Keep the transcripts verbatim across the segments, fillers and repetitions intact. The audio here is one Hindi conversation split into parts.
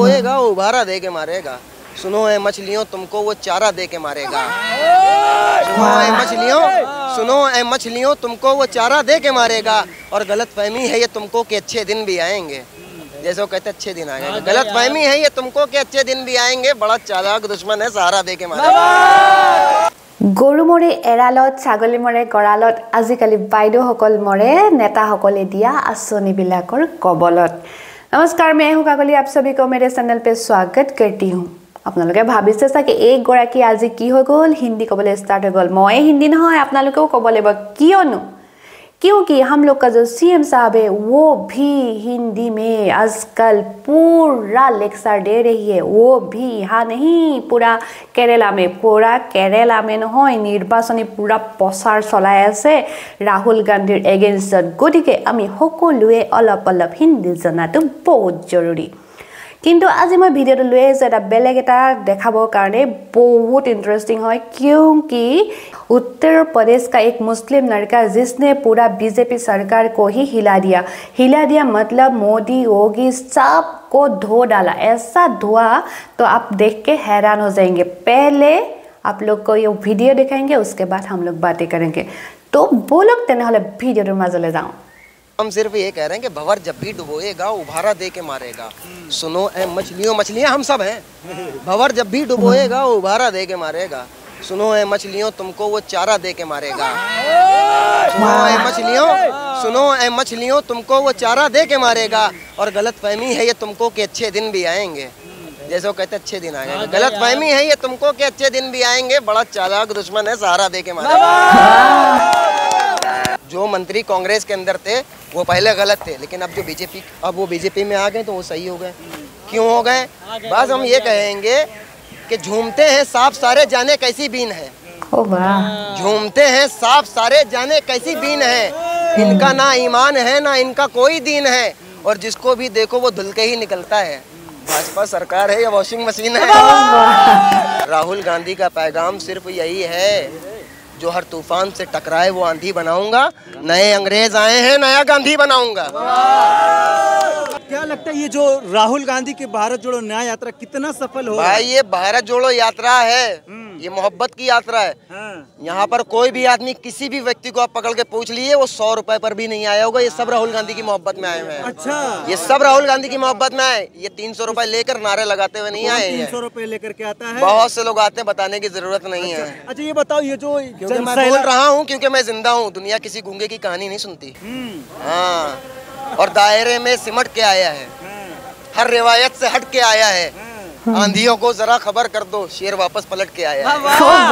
डुबोएगा वो उभारा दे के मारेगा। सुनो है मछलियों तुमको वो चारा दे के मारेगा। सुनो है मछलियों सुनो है मछलियों तुमको वो चारा दे के मारेगा। और गलत फहमी है ये तुमको कि अच्छे दिन भी आएंगे। जैसे वो कहते अच्छे दिन आएंगे, गलत फहमी है ये तुमको कि अच्छे दिन भी आएंगे। बड़ा चालाक दुश्मन है, सहारा दे के मारेगा। গরু মৰে এৰালত ছাগলী মৰে গড়ালত আজিকালি বাইদেউসকল মৰে নেতাসকলে দিয়া আঁচনিবিলাকৰ কবলত। नमस्कार, मैं हूं काकली, आप सभी को मेरे चैनल पे स्वागत करती हूं। আপোনালোকে ভাবিছে চাগে এই গৰাকী আজি কি হৈ গ'ল, হিন্দী কবলে স্টাर्ट হৈ গ'ল। মই হিন্দী নহয়, আপোনালোকেও কব লাগিব কিয়নো क्योंकि हम लोग का जो सीएम साहब है वो भी हिंदी में आजकल पूरा लेक्चर दे रही है। वो भी यहाँ नहीं, पूरा केरला में, पूरा केरला में নহয় निर्वाचनी पूरा प्रचार चलाई আছে राहुल गांधीर एगेन्स्टत। गतिके आमी সকলোৱে অলপ অলপ हिंदी জনাটো बहुत जरूरी। কিন্তু আজি মই ভিডিওটো লৈ আহিছো এটা বেলেগ এটা দেখাবৰ কাৰণে, बहुत इंटरेस्टिंग है क्योंकि उत्तर प्रदेश का एक मुस्लिम लड़का जिसने पूरा बीजेपी सरकार को ही हिला दिया। हिला दिया मतलब मोदी योगी सबको धो डाला। ऐसा धुआ तो आप देख के हैरान हो जाएंगे। पहले आप लोग को ये वीडियो दिखाएंगे, उसके बाद हम लोग बातें करेंगे। तो बोलो तेने वीडियो मजा ले जाऊँ। हम सिर्फ ये कह रहे हैं कि भंवर जब भी डुबोएगा उभारा दे के मारेगा। सुनो ए मछलियों मछलियां हम सब हैं। भंवर जब भी डुबोएगा उभारा दे के मारेगा। सुनो ए मछलियों तुमको वो चारा दे के मारेगा। सुनो ए मछलियों सुनो ए मछलियों तुमको वो चारा दे के मारेगा। और गलत फहमी है ये तुमको कि अच्छे दिन भी आएंगे। जैसे वो कहते अच्छे दिन आएंगे, गलत फहमी है ये तुमको कि अच्छे दिन भी आएंगे। बड़ा चालाक दुश्मन है, सहारा दे के मारेगा। जो मंत्री कांग्रेस के अंदर थे वो पहले गलत थे, लेकिन अब जो बीजेपी अब वो बीजेपी में आ गए तो वो सही हो गए। क्यों हो गए? बस हम ये कहेंगे कि झूमते हैं सांप सारे जाने कैसी बीन है। झूमते हैं सांप सारे जाने कैसी बीन है। इनका ना ईमान है ना इनका कोई दीन है। और जिसको भी देखो वो धुल के ही निकलता है। भाजपा सरकार है या वॉशिंग मशीन है? राहुल गांधी का पैगाम सिर्फ यही है, जो हर तूफान से टकराए वो आंधी बनाऊंगा। नए अंग्रेज आए हैं, नया गांधी बनाऊंगा। क्या लगता है ये जो राहुल गांधी की भारत जोड़ो न्याय यात्रा कितना सफल हो? भाई ये भारत जोड़ो यात्रा है, ये मोहब्बत की यात्रा है। हाँ। यहाँ पर कोई भी आदमी किसी भी व्यक्ति को आप पकड़ के पूछ लिए वो सौ रुपए पर भी नहीं आया होगा। ये सब राहुल गांधी की मोहब्बत में आए हुए हैं। अच्छा, ये सब राहुल गांधी की मोहब्बत में आए। ये तीन सौ रुपए लेकर नारे लगाते हुए नहीं आए। तीन सौ रुपए लेकर के आता है? बहुत से लोग आते हैं, बताने की जरूरत नहीं है। अच्छा ये बताओ, ये जो मैं बोल रहा हूँ क्योंकि मैं जिंदा हूँ, दुनिया किसी गूंगे की कहानी नहीं सुनती। हाँ, और दायरे में सिमट के आया है, हर रिवायत से हट के आया है। आंधियों को जरा खबर कर दो, शेर वापस पलट के आया है।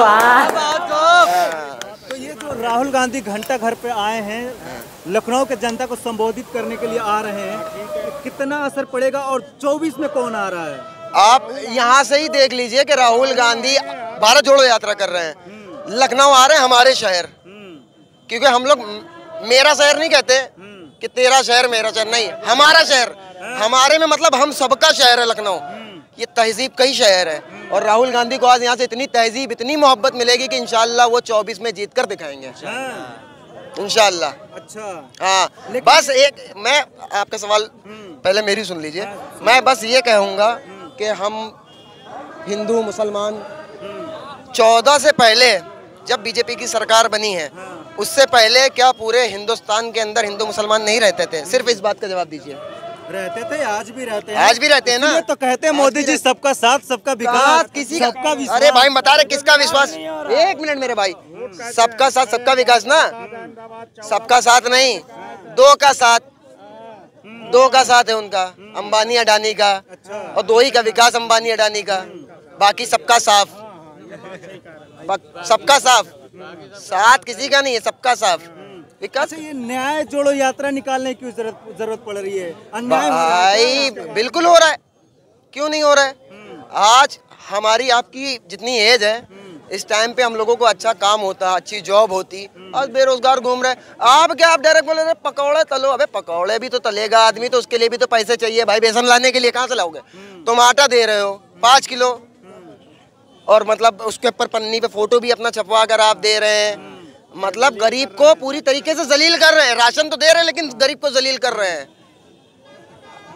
तो ये जो राहुल गांधी घंटा घर पे आए हैं, लखनऊ के जनता को संबोधित करने के लिए आ रहे हैं, कितना असर पड़ेगा? और चौबीस में कौन आ रहा है? आप यहाँ से ही देख लीजिए कि राहुल गांधी भारत जोड़ो यात्रा कर रहे हैं। लखनऊ आ रहे हैं, हमारे शहर, क्योंकि हम लोग मेरा शहर नहीं कहते कि तेरा शहर मेरा शहर, नहीं, हमारा शहर। हमारे में मतलब हम सबका शहर है लखनऊ। ये तहजीब का ही शहर है। और राहुल गांधी को आज यहाँ से इतनी तहजीब, इतनी मोहब्बत मिलेगी कि इंशाल्लाह वो चौबीस में जीत कर दिखाएंगे इंशाल्लाह। अच्छा हाँ, बस एक मैं आपका सवाल पहले मेरी सुन लीजिए। मैं बस ये कहूँगा कि हम हिंदू मुसलमान चौदह से पहले जब बीजेपी की सरकार बनी है, उससे पहले क्या पूरे हिंदुस्तान के अंदर हिंदू मुसलमान नहीं रहते थे? सिर्फ इस बात का जवाब दीजिए। रहते थे, आज भी रहते हैं। आज भी रहते हैं ना? तो कहते हैं मोदी जी सबका साथ सबका विकास, किसी सबका विश्वास। अरे भाई बता रहे किसका विश्वास? एक मिनट मेरे भाई, सबका साथ सबका विकास ना, सबका साथ नहीं, दो का साथ, दो का साथ है उनका, अंबानी अडानी का। और दो ही का विकास, अंबानी अडानी का। बाकी सबका साफ, सबका साफ, साथ किसी का नहीं है, सबका साफ विकास। ये न्याय जोड़ो यात्रा निकालने की जरूरत जरूरत पड़ रही है। अन्याय भाई बिल्कुल हो रहा है, क्यों नहीं हो रहा है? आज हमारी आपकी जितनी एज है, इस टाइम पे हम लोगों को अच्छा काम होता, अच्छी जॉब होती। आज बेरोजगार घूम रहे हैं। आप क्या आप डायरेक्ट बोले पकौड़े तलो? अबे पकौड़े भी तो तलेगा आदमी, तो उसके लिए भी तो पैसे चाहिए भाई। बेसन लाने के लिए कहाँ से लाओगे? तुम आटा दे रहे हो पाँच किलो, और मतलब उसके ऊपर पन्नी पे फोटो भी अपना छपवा कर आप दे रहे हैं। मतलब गरीब को पूरी तरीके से जलील कर रहे हैं। राशन तो दे रहे हैं लेकिन गरीब को जलील कर रहे हैं।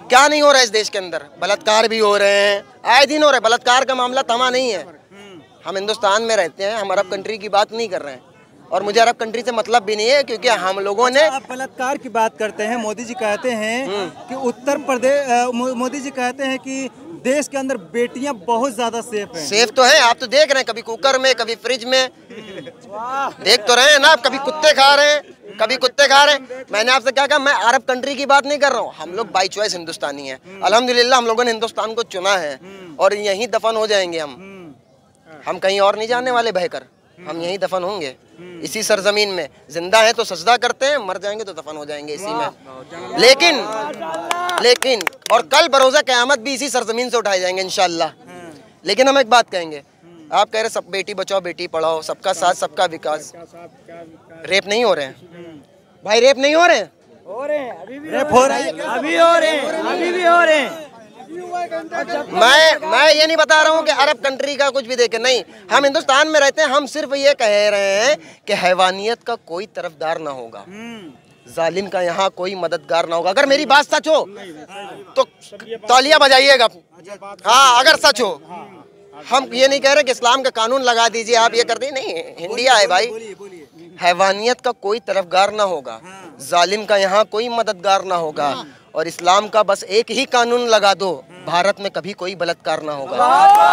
क्या नहीं हो रहा है इस देश के अंदर? बलात्कार भी हो रहे हैं, आए दिन हो रहे हैं। बलात्कार का मामला थमा नहीं है। हम हिंदुस्तान में रहते हैं, हम अरब कंट्री की बात नहीं कर रहे हैं, और मुझे अरब कंट्री से मतलब भी नहीं है, क्योंकि हम लोगों ने आप बलात्कार की बात करते हैं। मोदी जी कहते हैं कि उत्तर प्रदेश, मोदी जी कहते हैं कि देश के अंदर बेटियां बहुत ज्यादा सेफ हैं। सेफ तो हैं, आप तो देख रहे हैं, कभी कुकर में, कभी फ्रिज में, देख तो रहे हैं ना आप। कभी कुत्ते खा रहे हैं, कभी कुत्ते खा रहे हैं। मैंने आपसे क्या कहा, मैं अरब कंट्री की बात नहीं कर रहा हूँ। हम लोग बाई चॉइस हिंदुस्तानी हैं, अल्हम्दुलिल्लाह हम लोगों ने हिंदुस्तान को चुना है, और यहीं दफन हो जाएंगे हम। हम कहीं और नहीं जाने वाले बहकर, हम यहीं दफन होंगे इसी सरजमीन में। जिंदा है तो सजदा करते हैं, मर जाएंगे तो दफन हो जाएंगे इसी में। लेकिन लेकिन और कल बरोज़ा क़यामत भी इसी सरजमीन से उठाए जाएंगे इंशाअल्लाह। लेकिन हम एक बात कहेंगे, आप कह रहे सब बेटी बचाओ बेटी पढ़ाओ, सबका साथ सबका विकास, रेप नहीं हो रहे हैं भाई? रेप नहीं हो रहे हैं? हो रहे हैं, अभी भी रेप हो रहे हैं, अभी हो रहे हैं, अभी भी हो रहे हैं। मैं मैं ये नहीं बता रहा हूँ कि अरब कंट्री का कुछ भी देखे, नहीं। हम हिंदुस्तान में रहते हैं, हम सिर्फ ये कह रहे हैं कि हैवानियत का कोई तरफदार ना होगा, जालिम का यहाँ कोई मददगार ना होगा। अगर मेरी बात सच हो तो तालियां बजाइएगा। हाँ, अगर सच हो। हम ये नहीं कह रहे कि इस्लाम का कानून लगा दीजिए, आप ये कर दीजिए, नहीं। इंडिया है भाई, हैवानियत का कोई तरफदार ना होगा, जालिम का यहाँ कोई मददगार ना होगा, और इस्लाम का बस एक ही कानून लगा दो, भारत में कभी कोई बलात्कार ना होगा।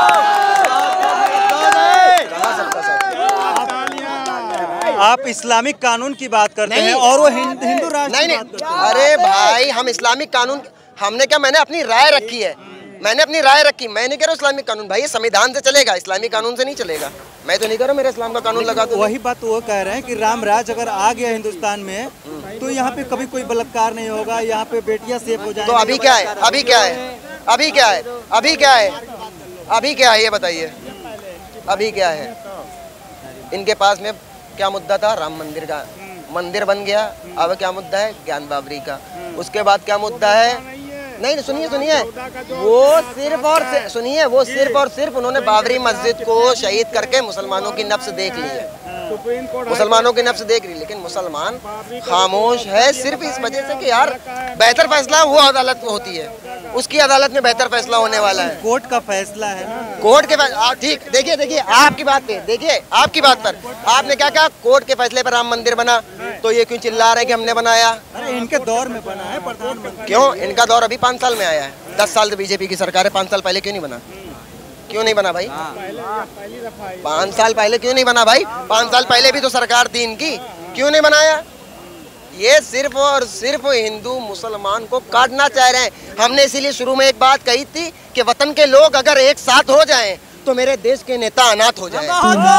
आप इस्लामिक कानून की बात करते हैं और वो हिंदू राष्ट्र नहीं नहीं, अरे भाई हम इस्लामिक कानून, हमने क्या, मैंने अपनी राय रखी है, मैंने अपनी राय रखी। मैं नहीं कह रहा इस्लामिक कानून, भाई ये संविधान से चलेगा, इस्लामिक कानून से नहीं चलेगा। मैं तो नहीं कह रहा मेरे इस्लाम का कानून लगा दो। वही बात वो कह रहे हैं कि राम राज अगर आ गया हिंदुस्तान में तो यहाँ पे कभी कोई बलात्कार नहीं होगा, यहाँ पे बेटियां सेफ हो जाएंगी। तो अभी क्या है, अभी क्या है, अभी क्या है, अभी क्या है, अभी क्या है ये बताइए, अभी क्या है? इनके पास में क्या मुद्दा था? राम मंदिर का। मंदिर बन गया, अब क्या मुद्दा है? ज्ञान बाबरी का। उसके बाद क्या मुद्दा है? नहीं सुनिए सुनिए, वो सिर्फ और सुनिए, वो सिर्फ और सिर्फ उन्होंने बाबरी मस्जिद को शहीद करके मुसलमानों की नफ्स देख ली है, मुसलमानों की नफ्स देख रही। लेकिन मुसलमान खामोश है सिर्फ इस वजह से कि यार बेहतर फैसला वो अदालत होती है, उसकी अदालत में बेहतर फैसला होने वाला है। कोर्ट का फैसला है, कोर्ट के फैसला। ठीक, देखिए देखिए आपकी बात पे, देखिए आपकी बात पर आपने क्या कहा, कोर्ट के फैसले पर राम मंदिर बना, तो ये क्यों चिल्ला रहे कि हमने बनाया? अरे इनके दौर में बना है प्रधानमंत्री। क्यों? इनका दौर अभी पाँच साल में आया है, दस साल से बीजेपी की सरकार है, पाँच साल पहले क्यों नहीं बना? क्यों नहीं बना भाई? पाँच साल पहले क्यों नहीं बना भाई? पाँच साल पहले भी तो सरकार थी इनकी, क्यों नहीं बनाया? ये सिर्फ और सिर्फ हिंदू मुसलमान को काटना चाह रहे हैं। हमने इसीलिए शुरू में एक बात कही थी कि वतन के लोग अगर एक साथ हो जाएं तो मेरे देश के नेता अनाथ हो जाएं।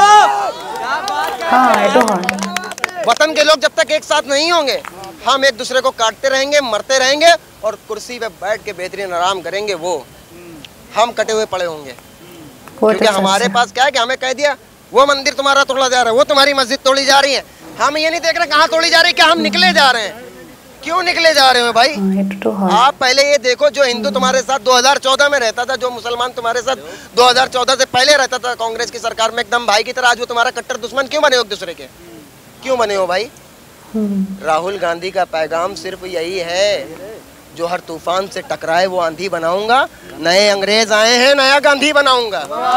वतन के लोग जब तक एक साथ नहीं होंगे, हम एक दूसरे को काटते रहेंगे, मरते रहेंगे, और कुर्सी पे बैठ के बेहतरीन आराम करेंगे, वो हम कटे हुए पड़े होंगे। क्योंकि हमारे पास क्या है कि हमें कह दिया वो मंदिर तुम्हारा तोड़ा जा रहा है, वो तुम्हारी मस्जिद तोड़ी जा रही है। हम ये नहीं देख रहे कहाँ तोड़ी जा रही है, क्या हम निकले जा रहे हैं? क्यों निकले जा रहे हो भाई? आप पहले ये देखो, जो हिंदू तुम्हारे साथ दो हज़ार चौदह में रहता था, जो मुसलमान तुम्हारे साथ दो हज़ार चौदह से पहले रहता था कांग्रेस की सरकार में एकदम भाई की तरह, आज वो तुम्हारा कट्टर दुश्मन क्यों बने हो एक दूसरे के? क्यों बने हो भाई? राहुल गांधी का पैगाम सिर्फ यही है, जो हर तूफान से टकराए वो आंधी बनाऊंगा, नए अंग्रेज आए हैं नया गांधी बनाऊंगा।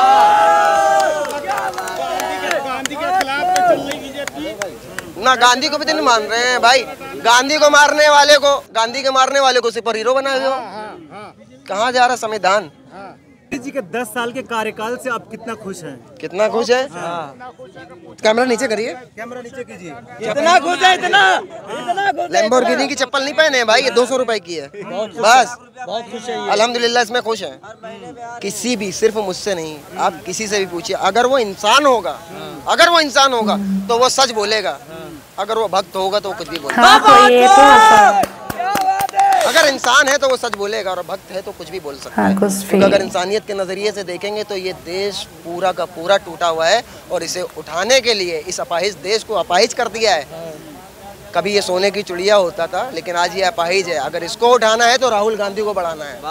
गांधी के खिलाफ चल रही बीजेपी ना, गांधी को भी तो नहीं मान रहे हैं भाई। गांधी को मारने वाले को, गांधी के मारने वाले को सुपर हीरो बना दो। कहाँ जा रहा संविधान? जी के दस साल के कार्यकाल से आप कितना खुश हैं? कितना खुश है? कैमरा नीचे करिए, कैमरा नीचे कीजिए। कितना खुश है? इतना इतना लैम्बोर्गिनी की चप्पल नहीं पहने हैं भाई, ये दो सौ रुपए की है बस। बहुत खुश है, अल्हम्दुलिल्लाह इसमें खुश है। किसी भी, सिर्फ मुझसे नहीं, आप किसी से भी पूछिए, अगर वो इंसान होगा, अगर वो इंसान होगा तो वो सच बोलेगा, अगर वो भक्त होगा तो वो कुछ भी बोलेगा। अगर इंसान है तो वो सच बोलेगा, और भक्त है तो कुछ भी बोल सकता है। क्योंकि अगर इंसानियत के नजरिए से देखेंगे तो ये देश पूरा का पूरा टूटा हुआ है, और इसे उठाने के लिए इस अपाहिज देश को अपाहिज कर दिया है। कभी ये सोने की चिड़िया होता था, लेकिन आज ये अपाहिज है। अगर इसको उठाना है तो राहुल गांधी को बढ़ाना है।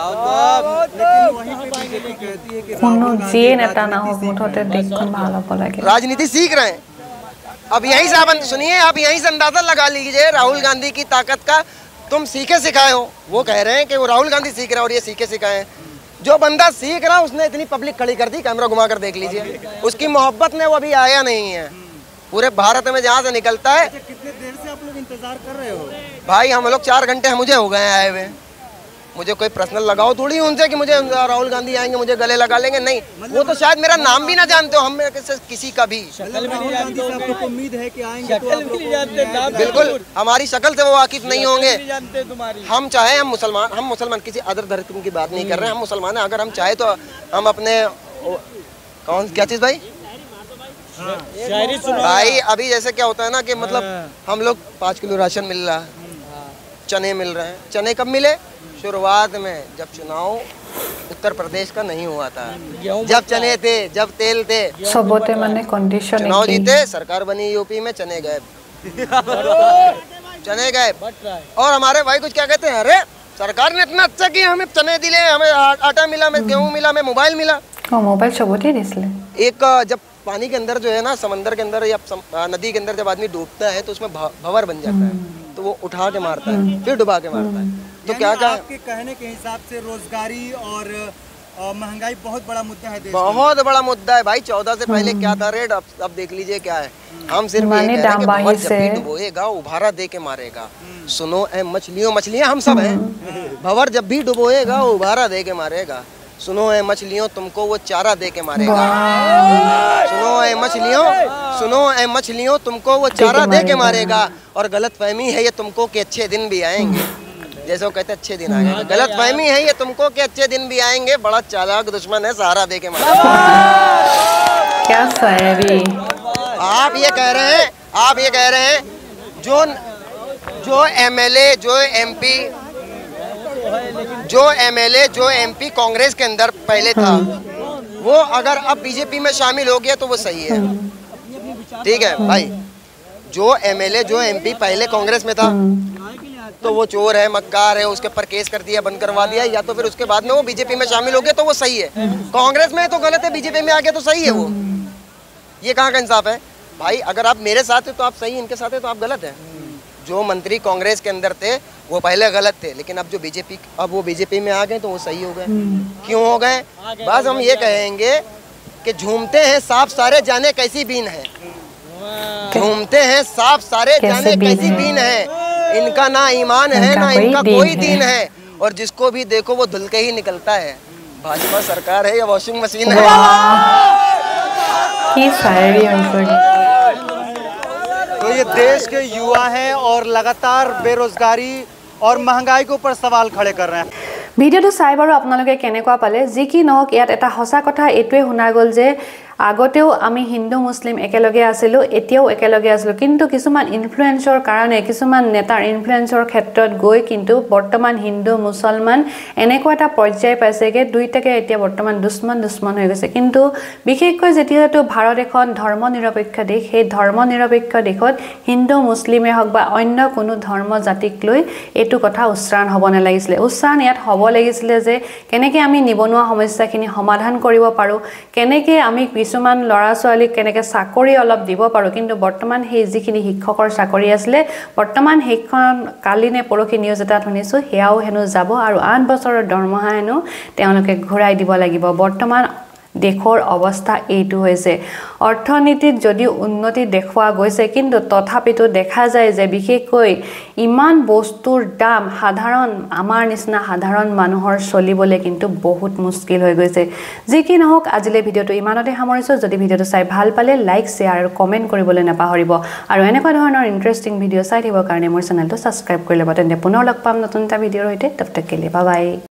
राजनीति सीख रहे हैं अब, यहीं से आप सुनिए, आप यहीं से अंदाजा लगा लीजिए राहुल गांधी की ताकत का। तुम सीखे सिखाए हो, वो कह रहे हैं कि वो राहुल गांधी सीख रहा है और ये सीखे सिखाए हैं। जो बंदा सीख रहा उसने इतनी पब्लिक खड़ी कर दी, कैमरा घुमा कर देख लीजिए, उसकी मोहब्बत में वो अभी आया नहीं है। पूरे भारत में जहाँ से निकलता है। कितने देर से आप लोग इंतजार कर रहे हो? भाई हम लोग चार घंटे मुझे हो गए आए हुए। मुझे कोई पर्सनल लगाओ थोड़ी उनसे कि मुझे राहुल गांधी आएंगे मुझे गले लगा लेंगे, नहीं। वो तो शायद मेरा नाम भी ना जानते हो, हम में से किसी का भी। राहुल गांधी से आपको उम्मीद है कि आएंगे तो आप लोग बिल्कुल हमारी शक्ल से वो वाकिफ नहीं होंगे। हम चाहे हम मुसलमान हम मुसलमान किसी अदर धर्म की बात नहीं कर रहे हैं, हम मुसलमान हैं। अगर हम चाहे तो हम अपने कौन क्या चीज़ भाई भाई अभी जैसे क्या होता है ना कि मतलब हम लोग पाँच किलो राशन मिल रहा है, चने मिल रहे हैं। चने कब मिले? शुरुआत में जब चुनाव उत्तर प्रदेश का नहीं हुआ था, जब चने थे, जब तेल थे, सबोते माने कंडीशन चुनाव जीते, सरकार बनी यूपी में, चने गए चने गए। और हमारे भाई कुछ क्या कहते हैं, अरे सरकार ने इतना अच्छा किया, हमें चने दिले, हमें आटा मिला, हमें गेहूँ मिला, हमें मोबाइल मिला। मोबाइल सबोते दिसले। एक जब पानी के अंदर जो है ना, समंदर के अंदर या नदी के अंदर जब आदमी डूबता है तो उसमें भंवर बन जाता है, तो वो उठा के मारता है, फिर डुबा के मारता है। तो क्या क्या आपके कहने के हिसाब से रोजगारी और महंगाई बहुत बड़ा मुद्दा है देश में। बहुत बड़ा मुद्दा है भाई। चौदह से पहले क्या था रेट, अब अब देख लीजिए क्या है। हम सिर्फ ये कह रहे हैं कि भंवर जब भी डुबोएगा उभारा दे के मारेगा। सुनो ए मछलियों, मछलियां हम सब हैं। भंवर जब भी डुबोएगा उभारा दे के मारेगा। सुनो ए मछलियों तुमको वो चारा दे के मारेगा। सुनो ए मछलियों सुनो ए मछलियों तुमको वो चारा दे के मारेगा। और गलत फहमी है ये तुमको कि अच्छे दिन भी आएंगे, जैसे वो कहते अच्छे दिन आएंगे। गलत फहमी है ये तुमको कि अच्छे दिन भी आएंगे। बड़ा चालाक दुश्मन है, सहारा दे के मारेगा। क्या शायरी। आप ये कह रहे हैं आप ये कह रहे हैं जो जो एमएलए जो एमपी जो एमएलए जो एमपी कांग्रेस के अंदर पहले था, वो अगर अब बीजेपी में शामिल हो गया तो वो सही है। ठीक है भाई, जो एमएलए जो एमपी पहले कांग्रेस में था तो वो चोर है, मक्कार है, उसके ऊपर केस कर दिया, बंद करवा दिया, या तो फिर उसके बाद में वो बीजेपी में शामिल हो गया तो वो सही है। कांग्रेस में तो गलत है, बीजेपी में आ गया तो सही है। वो ये कहाँ का इंसाफ है भाई? अगर आप मेरे साथ है तो आप सही, इनके साथ है तो आप गलत है। जो मंत्री कांग्रेस के अंदर थे वो पहले गलत थे, लेकिन अब जो बीजेपी अब वो बीजेपी में आ गए तो वो सही हो गए। क्यों हो गए? बस हम ये कहेंगे कि झूमते हैं सांप सारे जाने कैसी बीन है। झूमते हैं सांप सारे जाने कैसी बीन है। इनका ना ईमान है ना इनका कोई दीन है, और जिसको भी देखो वो धुल के ही निकलता है। भाजपा सरकार है या वॉशिंग मशीन है? तो ये देश के युवा हैं और लगातार बेरोजगारी और महंगाई के ऊपर सवाल खड़े कर रहे हैं। ভিডিওটো চাই বাৰু আপোনালোকে কেনেকুৱা পালে? যি কি নহওক ইয়াত এটা সঁচা কথা এইটোৱে শুনা গ'ল যে আগতেও আমি হিন্দু মুছলিম একেলগে আছিলোঁ, এতিয়াও একেলগে আছিলোঁ, কিন্তু কিছুমান ইনফ্লুৱেঞ্চৰ কাৰণে কিছুমান নেতাৰ ইনফ্লুৱেঞ্চৰ ক্ষেত্ৰত গৈ কিন্তু বৰ্তমান হিন্দু মুছলমান এনেকুৱা এটা পৰ্যায় পাইছেগৈ দুইটাকে এতিয়া বৰ্তমান দুশ্মন দুশ্মন হৈ গৈছে। কিন্তু বিশেষকৈ যেতিয়াতো ভাৰত এখন ধৰ্ম নিৰপেক্ষ দেশ, সেই ধৰ্ম নিৰপেক্ষ দেশত হিন্দু মুছলিমে হওক বা অন্য কোনো ধৰ্ম জাতিক লৈ এইটো কথা উচ্চাৰণ হ'ব নালাগিছিলে। উচ্চাৰণ ইয়াত হ'ব লাগিছিলে যে কেনেকৈ আমি নিবনুৱা সমস্যাখিনি সমাধান কৰিব পাৰোঁ, কেনেকৈ আমি কিছুমান ল'ৰা ছোৱালীক কেনেকৈ চাকৰি অলপ দিব পাৰোঁ। কিন্তু বৰ্তমান সেই যিখিনি শিক্ষকৰ চাকৰি আছিলে, বৰ্তমান সেইখন কালি নে পৰহি নিউজ এটা শুনিছোঁ সেয়াও হেনো যাব, আৰু আঠ বছৰৰ দৰমহা হেনো তেওঁলোকে ঘূৰাই দিব লাগিব। বৰ্তমান দেশৰ অৱস্থা এইটো হৈছে। অৰ্থনীতিত যদিও উন্নতি দেখুওৱা গৈছে, কিন্তু তথাপিতো দেখা যায় যে বিশেষকৈ ইমান বস্তুৰ দাম সাধাৰণ আমাৰ নিচিনা সাধাৰণ মানুহৰ চলিবলৈ কিন্তু বহুত মুস্কিল হৈ গৈছে। যি কি নহওক আজিলৈ ভিডিঅ'টো ইমানতে সামৰিছোঁ। যদি ভিডিঅ'টো চাই ভাল পালে লাইক শ্বেয়াৰ আৰু কমেণ্ট কৰিবলৈ নাপাহৰিব, আৰু এনেকুৱা ধৰণৰ ইণ্টাৰেষ্টিং ভিডিঅ' চাই থাকিবৰ কাৰণে মোৰ চেনেলটো ছাবস্ক্ৰাইব কৰি ল'ব। তেন্তে পুনৰ লগ পাম নতুন এটা ভিডিঅ'ৰ সৈতে। তব তক কে লিয়ে বাই বাই।